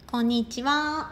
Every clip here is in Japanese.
こんにちは。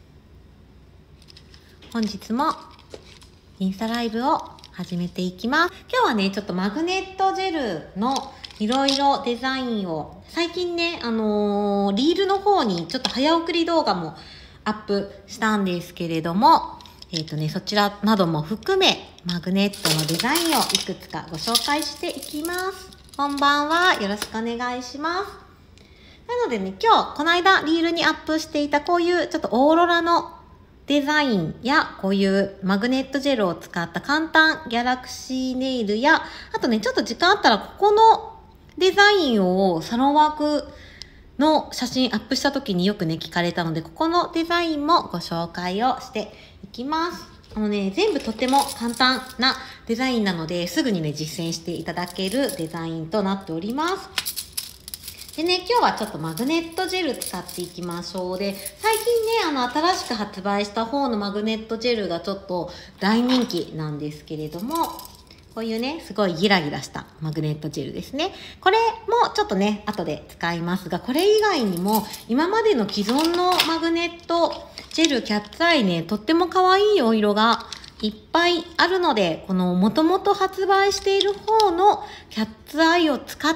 本日もインスタライブを始めていきます。今日はね、ちょっとマグネットジェルのいろいろデザインを、最近ね、リールの方にちょっと早送り動画もアップしたんですけれども、そちらなども含め、マグネットのデザインをいくつかご紹介していきます。こんばんは。よろしくお願いします。なのでね、今日、この間リールにアップしていたこういうちょっとオーロラのデザインや、こういうマグネットジェルを使った簡単ギャラクシーネイルや、あとね、ちょっと時間あったらここのデザインをサロンワークの写真アップした時によくね、聞かれたので、ここのデザインもご紹介をしていきます。全部とっても簡単なデザインなので、すぐにね、実践していただけるデザインとなっております。でね、今日はちょっとマグネットジェル使っていきましょう。で、最近ね、新しく発売した方のマグネットジェルがちょっと大人気なんですけれども、こういうね、すごいギラギラしたマグネットジェルですね。これもちょっとね、後で使いますが、これ以外にも、今までの既存のマグネットジェルキャッツアイね、とっても可愛いお色がいっぱいあるので、この元々発売している方のキャッツアイを使って、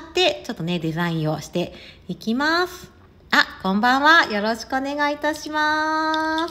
ちょっとね、デザインをしていきます。あ、こんばんは。よろしくお願いいたします。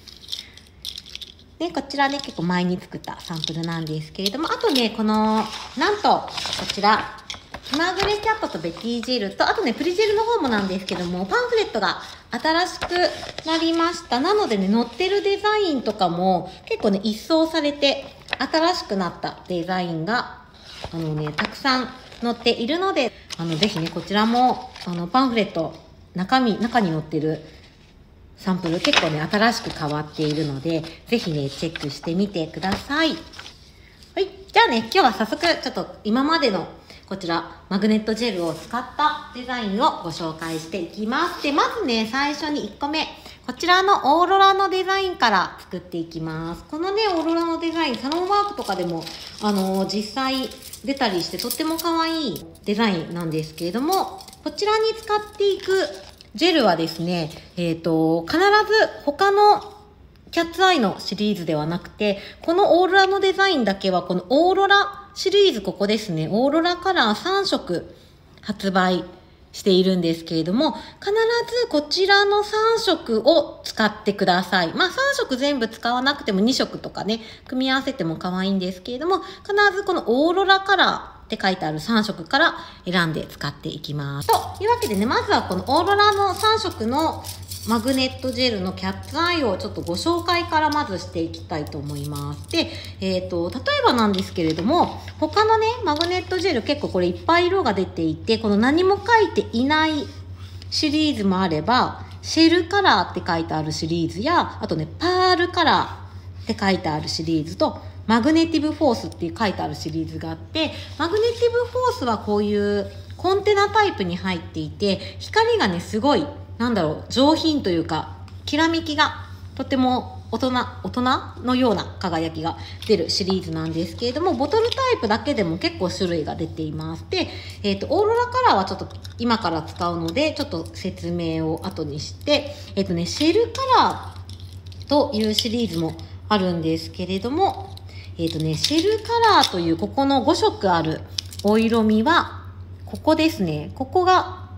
で、こちらね、結構前に作ったサンプルなんですけれども、あとね、なんと、こちら、気まぐれキャットとベティジェルと、あとね、プリジェルの方もなんですけども、パンフレットが新しくなりました。なのでね、載ってるデザインとかも結構ね、一掃されて、新しくなったデザインが、たくさん載っているので、ぜひね、こちらも、パンフレット、中に載ってるサンプル結構ね、新しく変わっているので、ぜひね、チェックしてみてください。はい。じゃあね、今日は早速、ちょっと今までのこちら、マグネットジェルを使ったデザインをご紹介していきます。で、まずね、最初に1個目。こちらのオーロラのデザインから作っていきます。このね、オーロラのデザイン、サロンワークとかでも、実際出たりしてとっても可愛いデザインなんですけれども、こちらに使っていくジェルはですね、必ず他のキャッツアイのシリーズではなくて、このオーロラのデザインだけはこのオーロラシリーズ、ここですね、オーロラカラー3色発売しているんですけれども、必ずこちらの3色を使ってください。まあ3色全部使わなくても2色とかね、組み合わせても可愛いんですけれども、必ずこのオーロラカラーって書いてある3色から選んで使っていきます。というわけでね、まずはこのオーロラの3色のマグネットジェルのキャッツアイをちょっとご紹介からまずしていきたいと思います。で、例えばなんですけれども、他のね、マグネットジェル結構これいっぱい色が出ていて、この何も書いていないシリーズもあれば、シェルカラーって書いてあるシリーズや、あとね、パールカラーって書いてあるシリーズと、マグネティブフォースって書いてあるシリーズがあって、マグネティブフォースはこういうコンテナタイプに入っていて、光がね、すごい上品というか、きらめきがとても大人のような輝きが出るシリーズなんですけれども、ボトルタイプだけでも結構種類が出ています。で、オーロラカラーはちょっと今から使うので、ちょっと説明を後にして、シェルカラーというシリーズもあるんですけれども、シェルカラーというここの5色あるお色味は、ここですね。ここ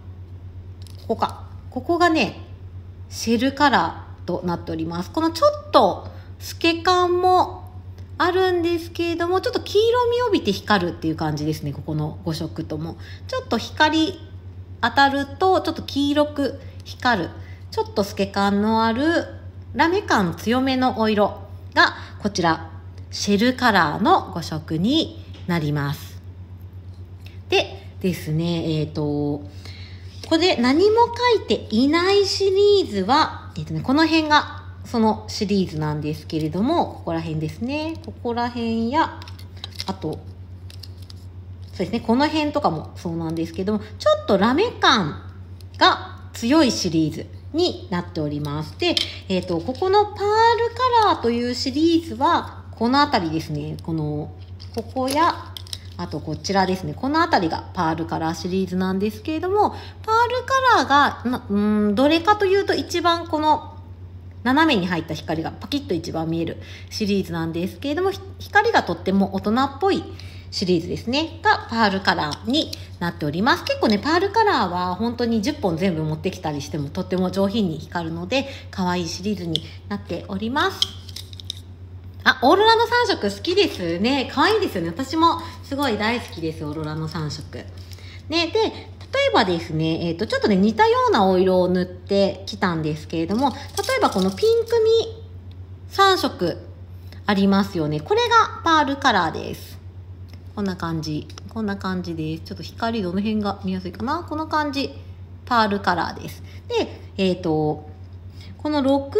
がね、シェルカラーとなっております。このちょっと透け感もあるんですけれども、ちょっと黄色みを帯びて光るっていう感じですね。ここの5色とも。ちょっと光当たると、ちょっと黄色く光る。ちょっと透け感のある、ラメ感強めのお色が、こちら、シェルカラーの5色になります。でですね、これ何も書いていないシリーズは、この辺がそのシリーズなんですけれども、ここら辺ですね。ここら辺や、あと、そうですね、この辺とかもそうなんですけども、ちょっとラメ感が強いシリーズになっております。で、ここのパールカラーというシリーズは、このあたりですね。ここや、 あとこちらですね。このあたりがパールカラーシリーズなんですけれども、パールカラーが、どれかというと一番この斜めに入った光がパキッと一番見えるシリーズなんですけれども、光がとっても大人っぽいシリーズですね。がパールカラーになっております。結構ね、パールカラーは本当に10本全部持ってきたりしてもとっても上品に光るので、可愛いシリーズになっております。あ、オーロラの3色好きですね。可愛いですよね。私もすごい大好きです、オーロラの3色。ね、で、例えばですね、ちょっとね、似たようなお色を塗ってきたんですけれども、例えばこのピンクみ3色ありますよね。これがパールカラーです。こんな感じ。こんな感じです。ちょっと光どの辺が見やすいかな。この感じ。パールカラーです。で、この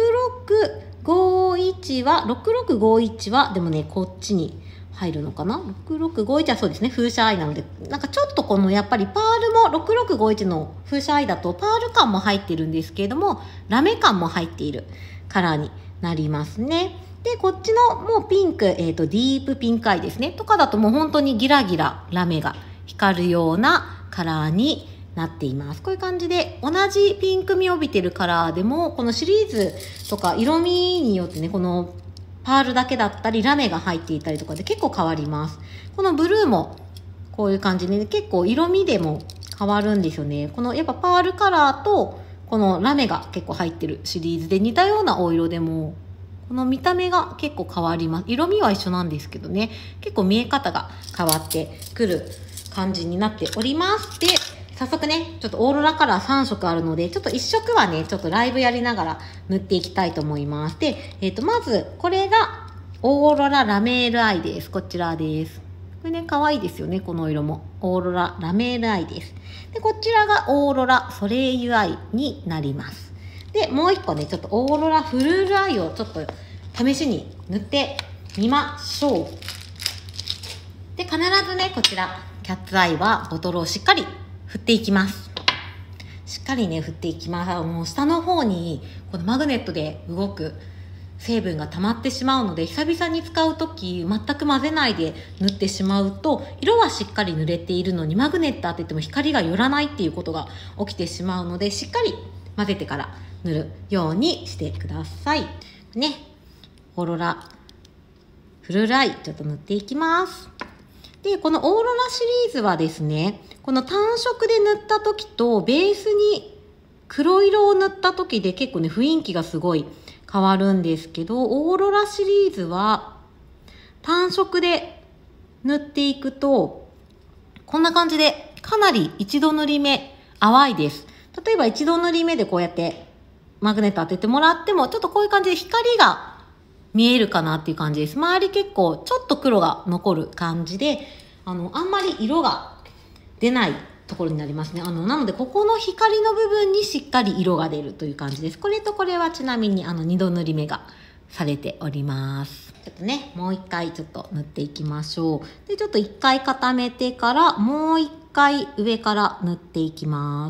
6651は、でもね、こっちに入るのかな。6651はそうですね、風車アイなので、なんかちょっとこのやっぱりパールも6651の風車アイだとパール感も入ってるんですけれども、ラメ感も入っているカラーになりますね。で、こっちのもうピンク、ディープピンクアイですね。とかだともう本当にギラギララメが光るようなカラーになっています。こういう感じで同じピンクみを帯びてるカラーでもこのシリーズとか色味によってね、このパールだけだったりラメが入っていたりとかで結構変わります。このブルーもこういう感じで、ね、結構色味でも変わるんですよね。このやっぱパールカラーとこのラメが結構入ってるシリーズで似たようなお色でもこの見た目が結構変わります。色味は一緒なんですけどね、結構見え方が変わってくる感じになっております。で、早速ね、ちょっとオーロラカラー3色あるので、ちょっと1色はね、ちょっとライブやりながら塗っていきたいと思います。で、まず、これがオーロララメールアイです。こちらです。これね、可愛いですよね、この色も。オーロララメールアイです。で、こちらがオーロラソレイユアイになります。で、もう一個ね、ちょっとオーロラフルールアイをちょっと試しに塗ってみましょう。で、必ずね、こちら、キャッツアイはボトルをしっかり振っていきます。しっかりね、振っていきます。もう下の方に、このマグネットで動く成分が溜まってしまうので、久々に使うとき、全く混ぜないで塗ってしまうと、色はしっかり塗れているのに、マグネット当てても光が寄らないっていうことが起きてしまうので、しっかり混ぜてから塗るようにしてください。ね、オーロラフルライちょっと塗っていきます。で、このオーロラシリーズはですね、この単色で塗った時とベースに黒色を塗った時で結構ね、雰囲気がすごい変わるんですけど、オーロラシリーズは単色で塗っていくと、こんな感じでかなり一度塗り目淡いです。例えば一度塗り目でこうやってマグネット当ててもらっても、ちょっとこういう感じで光が見えるかなっていう感じです。周り結構ちょっと黒が残る感じで、あんまり色が出ないところになりますね。なのでここの光の部分にしっかり色が出るという感じです。これとこれはちなみに二度塗り目がされております。ちょっとね、もう一回ちょっと塗っていきましょう。で、ちょっと一回固めてからもう一回上から塗っていきます。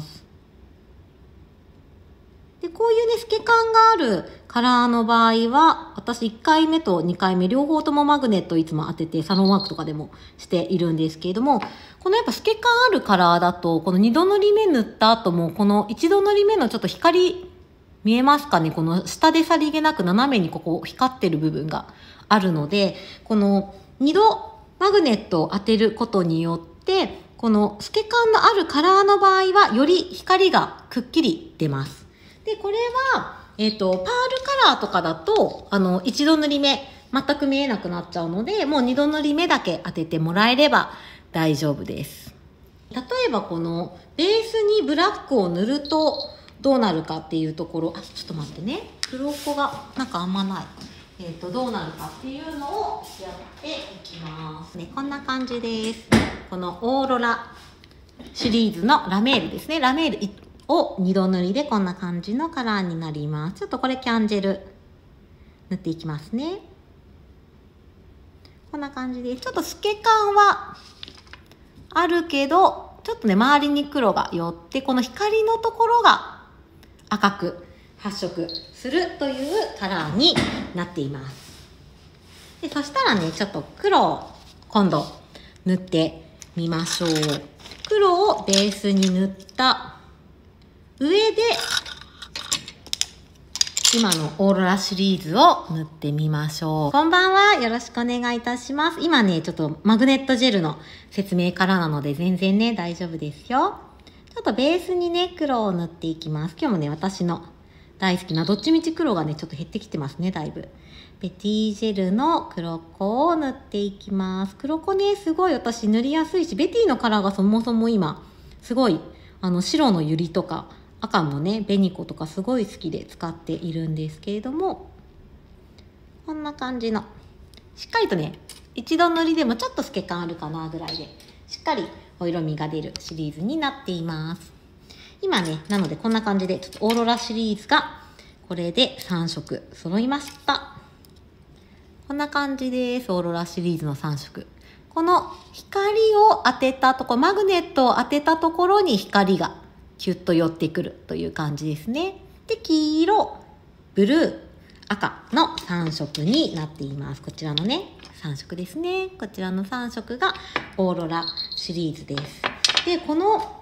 で、こういうね、透け感があるカラーの場合は、私1回目と2回目両方ともマグネットをいつも当ててサロンワークとかでもしているんですけれども、このやっぱ透け感あるカラーだと、この2度塗り目塗った後も、この1度塗り目のちょっと光見えますかね、この下でさりげなく斜めにここ光ってる部分があるので、この2度マグネットを当てることによって、この透け感のあるカラーの場合はより光がくっきり出ます。で、これは、パールカラーとかだと、一度塗り目、全く見えなくなっちゃうので、もう二度塗り目だけ当ててもらえれば大丈夫です。例えばこの、ベースにブラックを塗るとどうなるかっていうところ、ちょっと待ってね。黒子がなんかあんまない。どうなるかっていうのをやっていきます。ね、こんな感じです。このオーロラシリーズのラメールですね。ラメールを二度塗りでこんな感じのカラーになります。ちょっとこれキャンジェル塗っていきますね。こんな感じです。ちょっと透け感はあるけど、ちょっとね、周りに黒が寄って、この光のところが赤く発色するというカラーになっています。で、そしたらね、ちょっと黒を今度塗ってみましょう。黒をベースに塗った上で、今のオーロラシリーズを塗ってみましょう。こんばんは。よろしくお願いいたします。今ね、ちょっとマグネットジェルの説明からなので全然ね、大丈夫ですよ。ちょっとベースにね、黒を塗っていきます。今日もね、私の大好きなどっちみち黒がね、ちょっと減ってきてますね、だいぶ。ベティジェルの黒子を塗っていきます。黒子ね、すごい私塗りやすいし、ベティのカラーがそもそも今、すごい、白のユリとか、赤もね、紅子とかすごい好きで使っているんですけれども、こんな感じの、しっかりとね、一度塗りでもちょっと透け感あるかなぐらいで、しっかりお色味が出るシリーズになっています。今ね、なのでこんな感じで、ちょっとオーロラシリーズが、これで3色揃いました。こんな感じです。オーロラシリーズの3色。この光を当てたところ、マグネットを当てたところに光がキュッと寄ってくるという感じですね。で、黄色、ブルー、赤の3色になっています。こちらのね、3色ですね。こちらの3色がオーロラシリーズです。で、この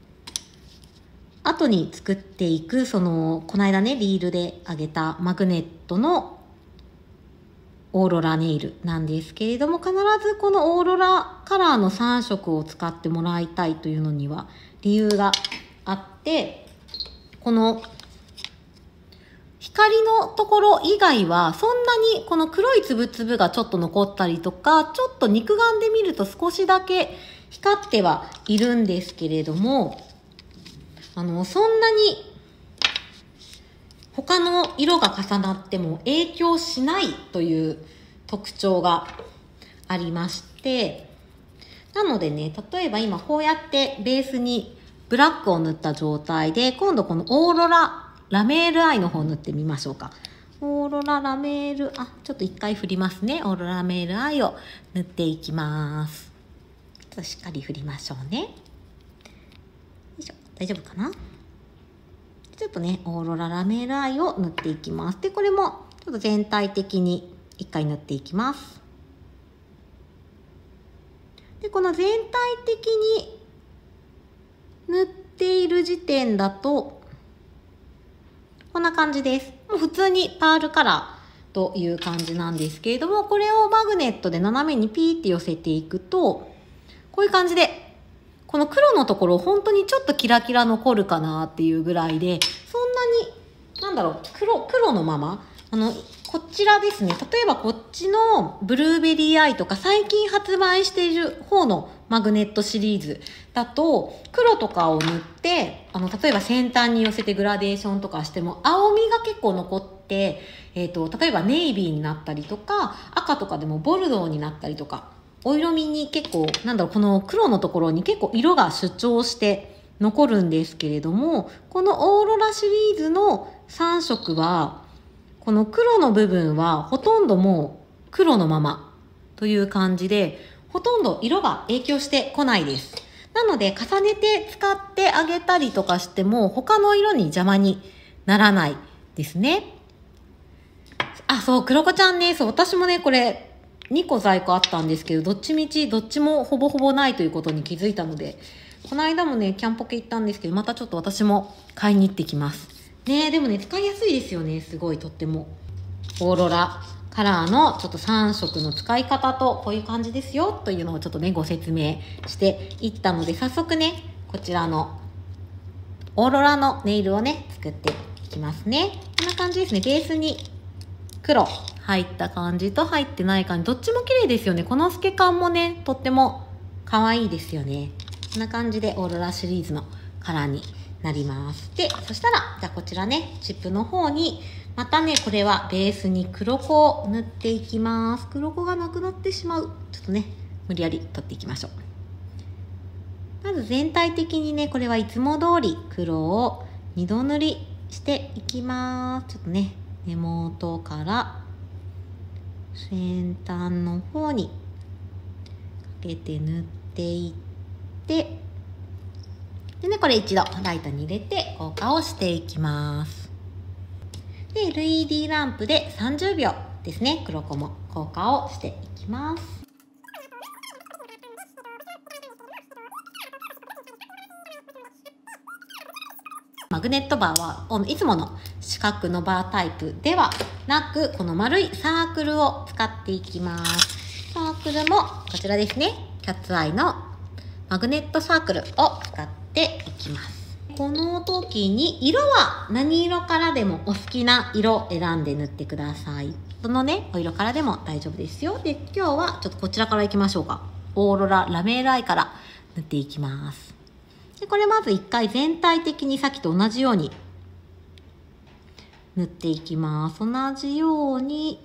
後に作っていく、この間ね、リールであげたマグネットのオーロラネイルなんですけれども、必ずこのオーロラカラーの3色を使ってもらいたいというのには理由があって、この光のところ以外はそんなにこの黒いつぶつぶがちょっと残ったりとか、ちょっと肉眼で見ると少しだけ光ってはいるんですけれども、そんなに他の色が重なっても影響しないという特徴がありまして、なのでね、例えば今こうやってベースにブラックを塗った状態で、今度このオーロララメールアイの方を塗ってみましょうか。オーロララメール、ちょっと一回振りますね。オーロララメールアイを塗っていきます。ちょっとしっかり振りましょうね。よいしょ、大丈夫かな？ちょっとね、オーロララメールアイを塗っていきます。で、これもちょっと全体的に一回塗っていきます。で、この全体的に塗っている時点だと、こんな感じです。もう普通にパールカラーという感じなんですけれども、これをマグネットで斜めにピーって寄せていくと、こういう感じで、この黒のところ本当にちょっとキラキラ残るかなっていうぐらいで、そんなに、黒のまま、こちらですね、例えばこっちのブルーベリーアイとか最近発売している方のマグネットシリーズだと、黒とかを塗って、例えば先端に寄せてグラデーションとかしても、青みが結構残って、例えばネイビーになったりとか、赤とかでもボルドーになったりとか、お色味に結構、この黒のところに結構色が主張して残るんですけれども、このオーロラシリーズの3色は、この黒の部分はほとんどもう黒のままという感じで、ほとんど色が影響してこないです。なので重ねて使ってあげたりとかしても他の色に邪魔にならないですね。そう、黒子ちゃんね、そう、私もね、これ、2個在庫あったんですけど、どっちもほぼほぼないということに気づいたので、この間もね、キャンポケ行ったんですけど、またちょっと私も買いに行ってきます。ね、でもね、使いやすいですよね、すごい、とっても。オーロラカラーのちょっと3色の使い方と、こういう感じですよ、というのをちょっとね、ご説明していったので、早速ね、こちらのオーロラのネイルをね、作っていきますね。こんな感じですね、ベースに黒入った感じと入ってない感じ、どっちも綺麗ですよね。この透け感もね、とっても可愛いですよね。こんな感じでオーロラシリーズのカラーになります。で、そしたら、じゃあこちらね、チップの方に、またね、これはベースに黒子を塗っていきます。黒子がなくなってしまう。ちょっとね、無理やり取っていきましょう。まず全体的にね、これはいつも通り黒を2度塗りしていきます。ちょっとね、根元から先端の方にかけて塗っていって、でね、これ一度ライトに入れて硬化をしていきます。で、LED ランプで30秒ですね、黒子も硬化をしていきます。 マグネットバーはいつもの四角のバータイプではなく、この丸いサークルを使っていきます。サークルもこちらですね。キャッツアイのマグネットサークルを使っていきます。この時に色は何色からでもお好きな色を選んで塗ってください。どのね、お色からでも大丈夫ですよ。で、今日はちょっとこちらからいきましょうか。オーロララメールアイから塗っていきます。で、これまず一回全体的にさっきと同じように塗っていきます。同じように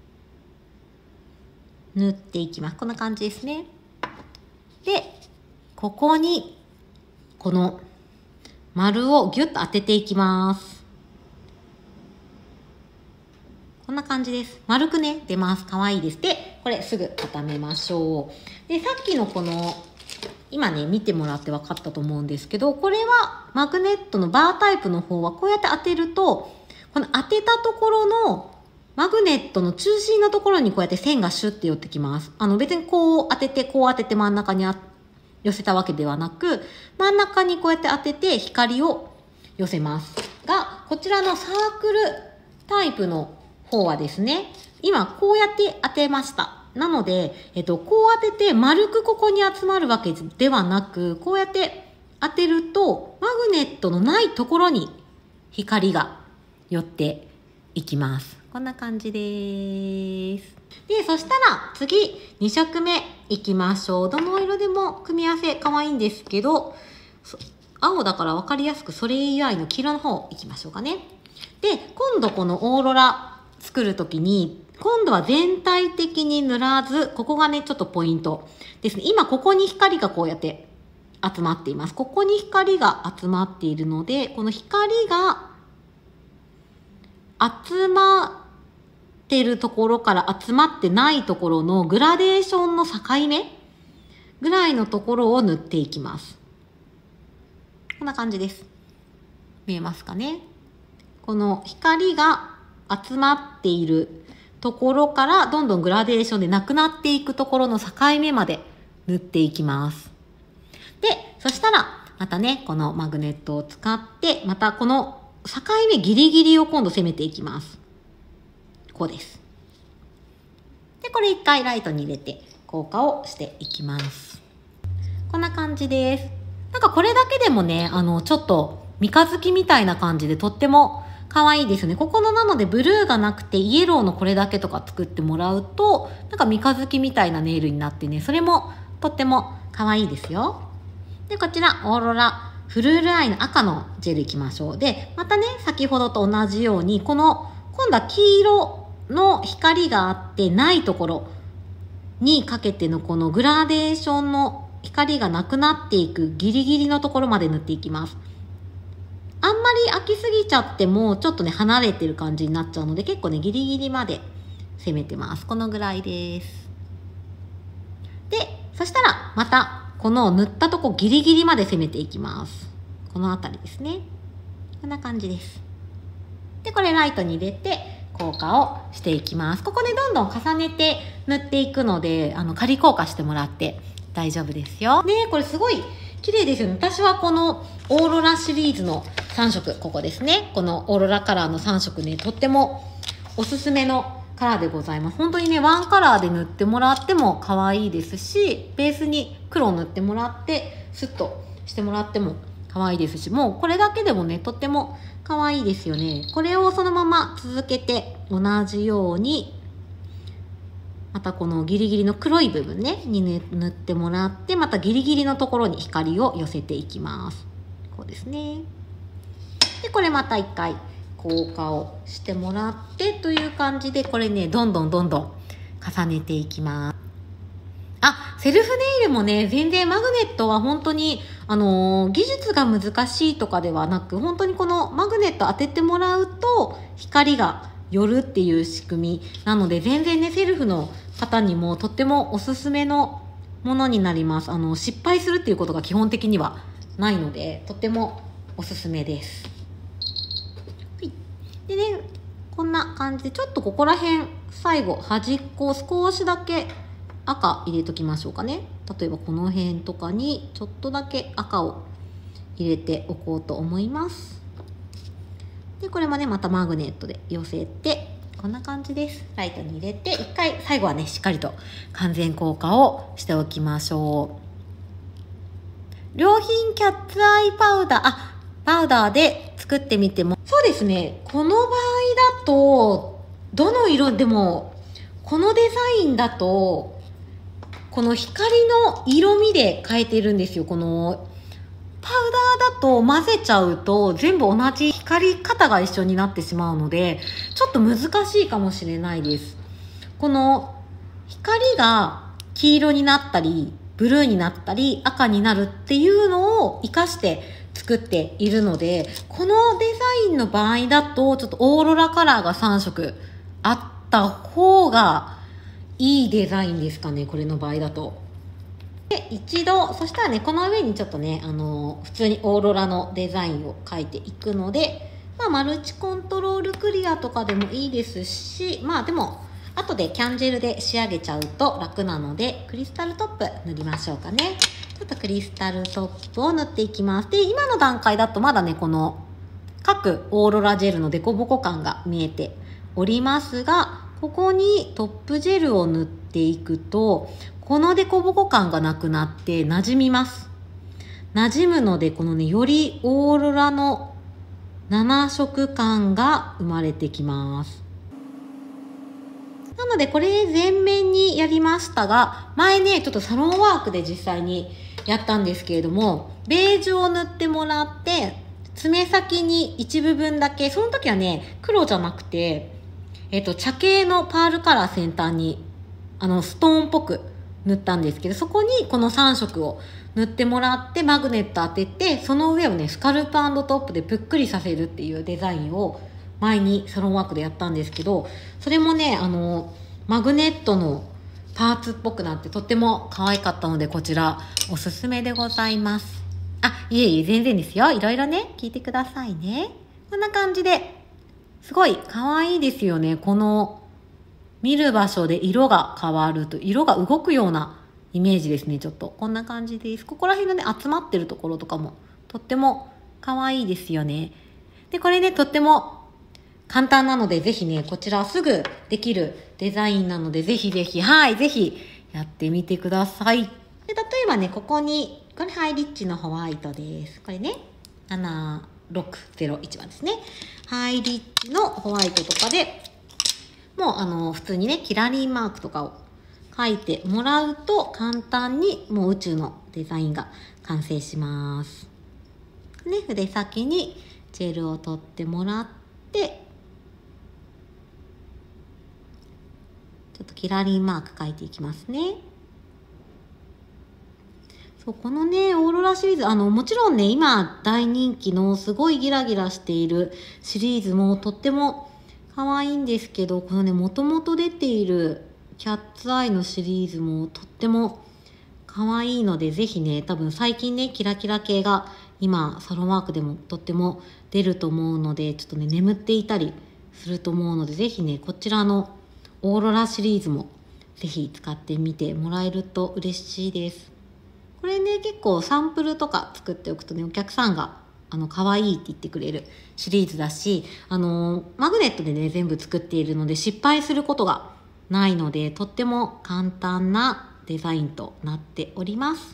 塗っていきます。こんな感じですね。で、ここにこの丸をギュッと当てていきます。こんな感じです。丸くね、出ます。かわいいです。で、これすぐ固めましょう。で、さっきのこの、今ね、見てもらって分かったと思うんですけど、これはマグネットのバータイプの方はこうやって当てると、この当てたところのマグネットの中心のところにこうやって線がシュッて寄ってきます。別にこう当てて真ん中に寄せたわけではなく、真ん中にこうやって当てて光を寄せます。が、こちらのサークルタイプの方はですね、今こうやって当てました。なので、こう当てて丸くここに集まるわけではなく、こうやって当てると、マグネットのないところに光が寄っていきます。こんな感じです。で、そしたら次2色目いきましょう。どの色でも組み合わせ可愛いんですけど、青だから分かりやすくソレイユアイの黄色の方いきましょうかね。で、今度このオーロラ作るときに、今度は全体的に塗らず、ここがね、ちょっとポイントですね。今ここに光がこうやって集まっています。ここに光が集まっているので、この光が集まってるところから集まってないところのグラデーションの境目ぐらいのところを塗っていきます。こんな感じです。見えますかね。この光が集まっているところからどんどんグラデーションでなくなっていくところの境目まで塗っていきます。で、そしたらまたね、このマグネットを使ってまたこの境目ギリギリを今度攻めていきます。こうです。で、これ一回ライトに入れて硬化をしていきます。こんな感じです。なんかこれだけでもね、ちょっと三日月みたいな感じでとっても可愛いですね。ここのなのでブルーがなくてイエローのこれだけとか作ってもらうと、なんか三日月みたいなネイルになってね、それもとっても可愛いですよ。で、こちらオーロラフルールアイの赤のジェルいきましょう。で、またね、先ほどと同じように、今度は黄色の光があってないところにかけてのこのグラデーションの光がなくなっていくギリギリのところまで塗っていきます。あんまり開きすぎちゃってもちょっとね離れてる感じになっちゃうので、結構ねギリギリまで攻めてます。このぐらいです。で、そしたらまたこの塗ったとこギリギリまで攻めていきます。このあたりですね。こんな感じです。で、これライトに入れて硬化をしていきます。ここでどんどん重ねて塗っていくので、仮硬化してもらって大丈夫ですよ。ね、これすごい綺麗ですよね。私はこのオーロラシリーズの3色、ここですね。このオーロラカラーの3色ね、とってもおすすめのカラーでございます。本当にね、ワンカラーで塗ってもらっても可愛いですし、ベースに黒を塗ってもらって、スッとしてもらっても可愛いですし、もうこれだけでもね、とっても可愛いですよね。これをそのまま続けて、同じように、またこのギリギリの黒い部分ね、に塗ってもらって、またギリギリのところに光を寄せていきます。こうですね。で、これまた一回硬化をしてもらってという感じで、これね、どんどん重ねていきます。あ、セルフネイルもね、全然マグネットは本当に、技術が難しいとかではなく、本当にこのマグネット当ててもらうと、光が寄るっていう仕組みなので、全然ね、セルフの方にもとってもおすすめのものになります。失敗するっていうことが基本的にはないので、とってもおすすめです。はい。でね、こんな感じで、ちょっとここら辺、最後、端っこを少しだけ赤入れときましょうかね。例えばこの辺とかにちょっとだけ赤を入れておこうと思います。 で、これもね、またマグネットで寄せて、こんな感じです。ライトに入れて、一回、最後はね、しっかりと完全硬化をしておきましょう。良品キャッツアイパウダー、パウダーで作ってみても、そうですね、この場合だと、どの色でも、このデザインだと、この光の色味で変えてるんですよ。このパウダーだと混ぜちゃうと全部同じ光り方が一緒になってしまうので、ちょっと難しいかもしれないです。この光が黄色になったり、ブルーになったり、赤になるっていうのを活かして作っているので、このデザインの場合だとちょっとオーロラカラーが3色あった方がいいデザインですかね、これの場合だと。で、一度、そしたらね、この上にちょっとね、普通にオーロラのデザインを描いていくので、マルチコントロールクリアとかでもいいですし、でも、後でキャンジェルで仕上げちゃうと楽なので、クリスタルトップ塗りましょうかね。ちょっとクリスタルトップを塗っていきます。で、今の段階だとまだね、この各オーロラジェルのデコボコ感が見えておりますが、ここにトップジェルを塗っていくと、このデコボコ感がなくなって馴染みます。馴染むので、このね、よりオーロラの7色感が生まれてきます。なので、これ全面にやりましたが、前ね、ちょっとサロンワークで実際にやったんですけれども、ベージュを塗ってもらって、爪先に一部分だけ、その時はね、黒じゃなくて、茶系のパールカラー先端に、ストーンっぽく塗ったんですけど、そこにこの3色を塗ってもらってマグネット当てて、その上をね、スカルプ&トップでぷっくりさせるっていうデザインを前にサロンワークでやったんですけど、それもね、マグネットのパーツっぽくなってとっても可愛かったので、こちらおすすめでございます。いえいえ、全然ですよ。いろいろね、聞いてくださいね。こんな感じで、すごい可愛いですよね。この見る場所で色が変わると、色が動くようなイメージですね。ちょっとこんな感じです。ここら辺のね、集まってるところとかもとっても可愛いですよね。で、これね、とっても簡単なので、ぜひね、こちらすぐできるデザインなので、ぜひぜひ、ぜひやってみてください。で、例えばね、ここに、これハイリッチのホワイトです。これね、7601番ですね。ハイリッチのホワイトとかで、もう普通にね、キラリンマークとかを書いてもらうと、簡単にもう宇宙のデザインが完成します。ね、筆先にジェルを取ってもらって、ちょっとキラリンマーク書いていきますね。そう、このね、オーロラシリーズ、もちろんね、今大人気のすごいギラギラしているシリーズもとっても可愛いんですけど、このね、もともと出ているキャッツアイのシリーズもとっても可愛いので、ぜひね、多分最近ね、キラキラ系が今、サロンワークでもとっても出ると思うので、ちょっとね、眠っていたりすると思うので、ぜひね、こちらのオーロラシリーズもぜひ使ってみてもらえると嬉しいです。これね、結構サンプルとか作っておくとね、お客さんが可愛いって言ってくれるシリーズだし、マグネットでね、全部作っているので失敗することがないので、とっても簡単なデザインとなっております。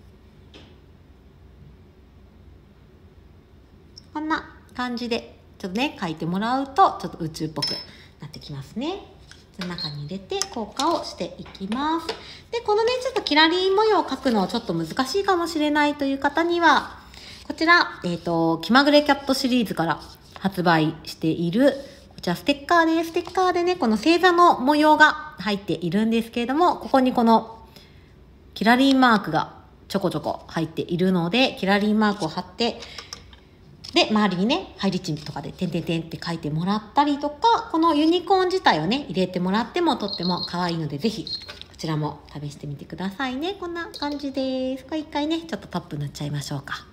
こんな感じで、ちょっとね、書いてもらうと、ちょっと宇宙っぽくなってきますね。中に入れて硬化をしていきます。で、このね、ちょっとキラリン模様を描くのはちょっと難しいかもしれないという方には、こちら、気まぐれキャットシリーズから発売している、こちらステッカーです。ステッカーでね、この星座の模様が入っているんですけれども、ここにこのキラリンマークがちょこちょこ入っているので、キラリンマークを貼って、で、周りにね、ハイリッチとかで点々点って書いてもらったりとか、このユニコーン自体をね、入れてもらってもとっても可愛いので、ぜひ、こちらも試してみてくださいね。こんな感じです。これ一回ね、ちょっとトップ塗っちゃいましょうか。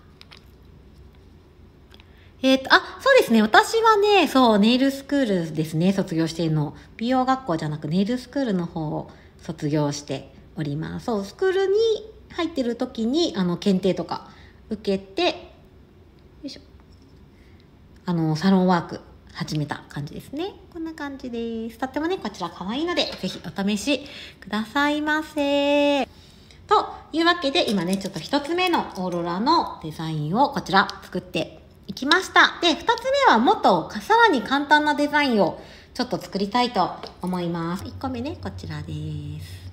そうですね。私はね、そう、ネイルスクールですね、卒業しているの。美容学校じゃなくネイルスクールの方を卒業しております。そう、スクールに入ってる時に、検定とか受けて、よいしょ。 サロンワーク始めた感じですね。こんな感じです。とってもね、こちら可愛いので、ぜひお試しくださいませ。というわけで、今ね、ちょっと一つ目のオーロラのデザインをこちら作っていきました。で、二つ目はもっとさらに簡単なデザインをちょっと作りたいと思います。1個目ね、こちらです。